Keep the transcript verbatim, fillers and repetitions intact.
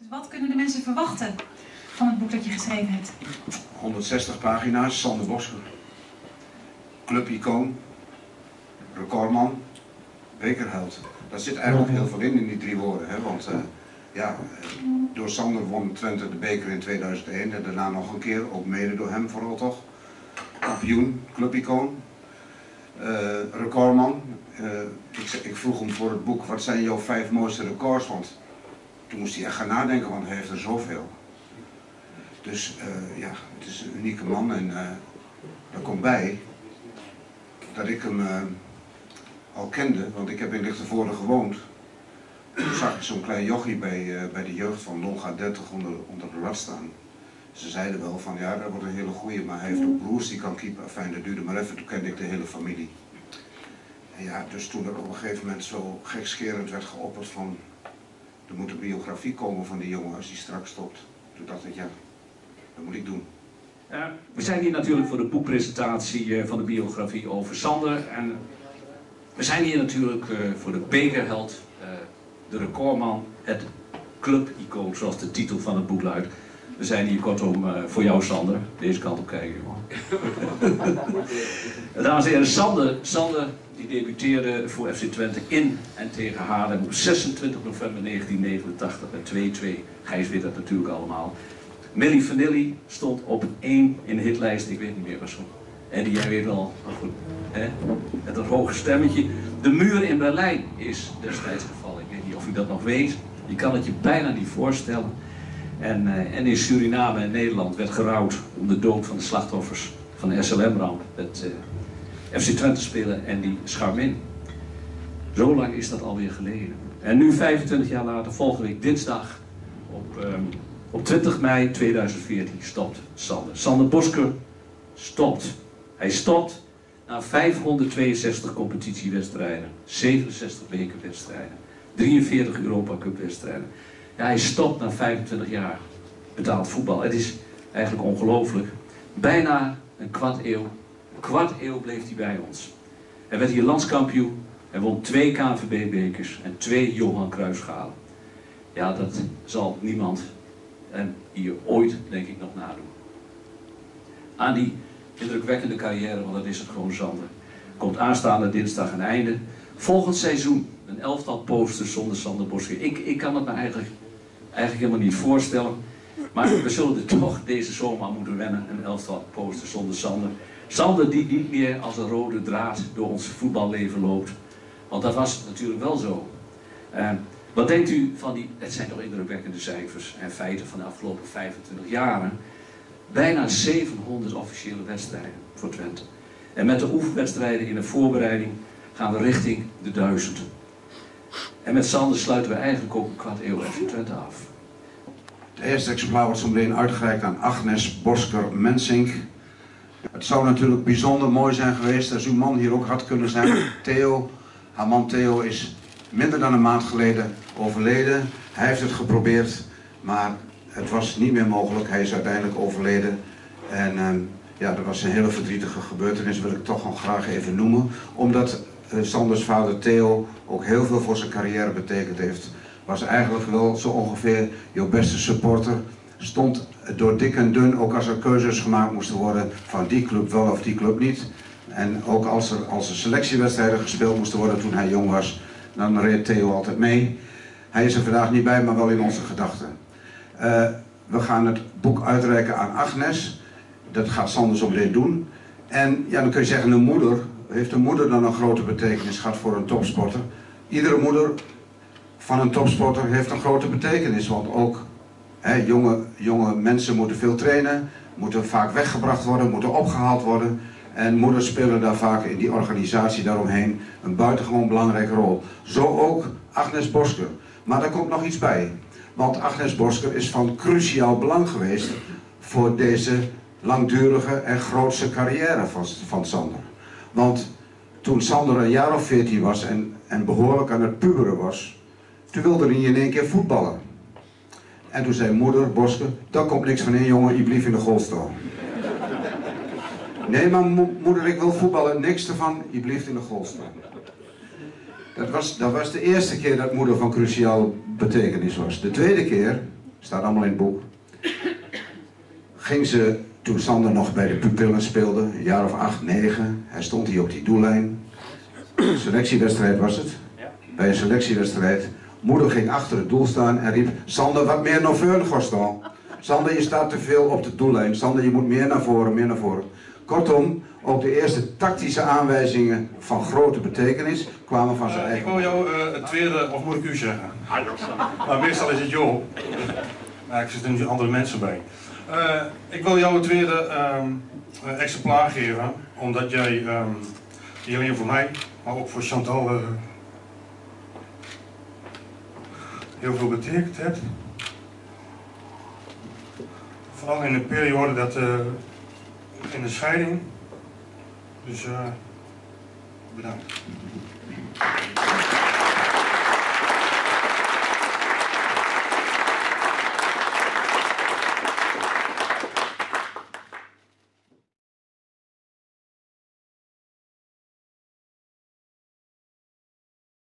Dus wat kunnen de mensen verwachten van het boek dat je geschreven hebt? honderdzestig pagina's, Sander Bosker. Clubicoon, recordman, bekerheld. Daar zit eigenlijk heel veel in, in die drie woorden. Hè? Want uh, ja, door Sander won Twente de beker in tweeduizend één en daarna nog een keer, ook mede door hem vooral toch. Kampioen, clubicoon, uh, recordman. Uh, ik, ik vroeg hem voor het boek, wat zijn jouw vijf mooiste records? Want toen moest hij echt gaan nadenken, want hij heeft er zoveel. Dus uh, ja, het is een unieke man en uh, daar komt bij dat ik hem uh, al kende, want ik heb in Lichtenvoorde gewoond. Toen zag ik zo'n klein jochie bij, uh, bij de jeugd van Longa dertig onder, onder de lat staan. Ze zeiden wel van ja, dat wordt een hele goeie, maar hij heeft ook broers die kan keepen. Enfin, dat duurde maar even, toen kende ik de hele familie. En ja, dus toen er op een gegeven moment zo gekscherend werd geopperd van er moet een biografie komen van die jongen als hij straks stopt. Toen dacht ik ja, dat moet ik doen. Uh, we zijn hier natuurlijk voor de boekpresentatie uh, van de biografie over Sander. En we zijn hier natuurlijk uh, voor de bekerheld, uh, de recordman, het clubicoon, zoals de titel van het boek luidt. We zijn hier kortom uh, voor jou, Sander. Deze kant op kijken, jongen. Dames en heren, Sander, Sander die debuteerde voor F C Twente in en tegen Haarlem op zesentwintig november negentien negenentachtig met twee twee. Gijs weet dat natuurlijk allemaal. Milli Vanilli stond op één in de hitlijst, ik weet niet meer wat zo. En die jij weet wel, maar goed, hè? Met dat hoge stemmetje. De muur in Berlijn is destijds gevallen. Ik weet niet of u dat nog weet. Je kan het je bijna niet voorstellen. En, uh, en in Suriname en Nederland werd gerouwd om de dood van de slachtoffers van de S L M-ramp. Met uh, F C Twente spelen en die Scharmin. Zo lang is dat alweer geleden. En nu vijfentwintig jaar later, volgende week dinsdag op... Um, Op twintig mei tweeduizend veertien stopt Sander. Sander Bosker stopt. Hij stopt na vijfhonderdtweeënzestig competitiewedstrijden, zevenenzestig bekerwedstrijden, drieënveertig Europa Cup wedstrijden. Ja, hij stopt na vijfentwintig jaar betaald voetbal. Het is eigenlijk ongelooflijk. Bijna een kwart eeuw. Een kwart eeuw bleef hij bij ons. Hij werd hier landskampioen. Hij won twee K N V B-bekers en twee Johan Cruijffschalen. Ja, dat zal niemand en hier ooit, denk ik, nog nadoen. Aan die indrukwekkende carrière, want dat is het gewoon Sander, komt aanstaande dinsdag een einde. Volgend seizoen een elftal posters zonder Sander Bosker. Ik, ik kan het me eigenlijk, eigenlijk helemaal niet voorstellen. Maar we zullen er toch deze zomer aan moeten wennen. Een elftal posters zonder Sander. Sander die niet meer als een rode draad door ons voetballeven loopt. Want dat was natuurlijk wel zo. Uh, Wat denkt u van die, het zijn toch indrukwekkende cijfers en feiten van de afgelopen vijfentwintig jaren. Bijna zevenhonderd officiële wedstrijden voor Twente. En met de oefenwedstrijden in de voorbereiding gaan we richting de duizend. En met Sander sluiten we eigenlijk ook een kwart eeuw F C Twente af. Het eerste exemplaar wordt zo meteen uitgereikt aan Agnes Bosker-Mensink. Het zou natuurlijk bijzonder mooi zijn geweest als uw man hier ook had kunnen zijn. Theo, haar man Theo is minder dan een maand geleden overleden. Hij heeft het geprobeerd, maar het was niet meer mogelijk. Hij is uiteindelijk overleden. En uh, ja, dat was een hele verdrietige gebeurtenis, wil ik toch nog graag even noemen. Omdat uh, Sanders vader Theo ook heel veel voor zijn carrière betekend heeft. Was eigenlijk wel zo ongeveer jouw beste supporter. Stond door dik en dun, ook als er keuzes gemaakt moesten worden van die club wel of die club niet. En ook als er, als er selectiewedstrijden gespeeld moesten worden toen hij jong was, dan reed Theo altijd mee. Hij is er vandaag niet bij, maar wel in onze gedachten. Uh, we gaan het boek uitreiken aan Agnes. Dat gaat Sander zo meteen doen. En ja, dan kun je zeggen, een moeder, heeft een moeder dan een grote betekenis gehad voor een topsporter? Iedere moeder van een topsporter heeft een grote betekenis, want ook hè, jonge, jonge mensen moeten veel trainen, moeten vaak weggebracht worden, moeten opgehaald worden. En moeders spelen daar vaak in die organisatie daaromheen een buitengewoon belangrijke rol. Zo ook Agnes Bosker. Maar daar komt nog iets bij. Want Agnes Bosker is van cruciaal belang geweest voor deze langdurige en grootse carrière van, van Sander. Want toen Sander een jaar of veertien was en, en behoorlijk aan het puberen was, toen wilde hij in één keer voetballen. En toen zei moeder Bosker, daar komt niks van in jongen, je blief in de golfstal. Nee, maar mo moeder, ik wil voetballen, niks ervan, je blieft in de golfstal. Dat was, dat was de eerste keer dat moeder van cruciaal betekenis was. De tweede keer, Staat allemaal in het boek. Ging ze, toen Sander nog bij de pupillen speelde, een jaar of acht, negen. Hij stond hier op die doellijn. Een selectiewedstrijd was het. Bij een selectiewedstrijd. Moeder ging achter het doel staan en riep: Sander, wat meer naar voren, Gostal. Sander, je staat te veel op de doellijn. Sander, je moet meer naar voren, meer naar voren. Kortom, ook de eerste tactische aanwijzingen van grote betekenis kwamen van zijn uh, eigen. Ik wil jou uh, het tweede, of moet ik u zeggen? Maar meestal is het Jo. Maar ik zit er nu andere mensen bij. Uh, ik wil jou het tweede um, uh, exemplaar geven, omdat jij um, niet alleen voor mij, maar ook voor Chantal uh, heel veel betekend hebt. Vooral in de periode dat uh, in de scheiding. Dus uh, bedankt.